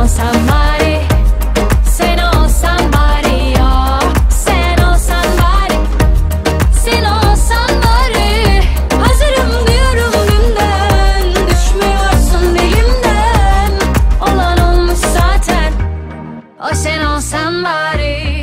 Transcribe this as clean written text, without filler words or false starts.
olsan bari, sen olsan bari ya. Sen olsan bari, sen olsan bari. Hazırım diyorum dünden, düşmüyorsun dilimden. Olan olmuş zaten, o sen olsan bari.